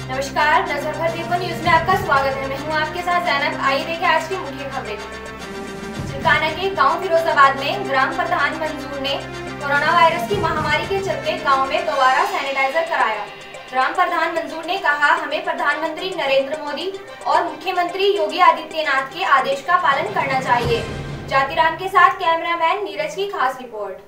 नमस्कार, नजर भर पीपल न्यूज में आपका स्वागत है। मैं हूं आपके साथ जैनब। आइए देखें आज की मुख्य खबरें। चिल्काना के गांव फिरोजाबाद में ग्राम प्रधान मंजूर ने कोरोना वायरस की महामारी के चलते गांव में दोबारा सैनिटाइजर कराया। ग्राम प्रधान मंजूर ने कहा, हमें प्रधानमंत्री नरेंद्र मोदी और मुख्यमंत्री योगी आदित्यनाथ के आदेश का पालन करना चाहिए। जातिराम के साथ कैमरामैन नीरज की खास रिपोर्ट।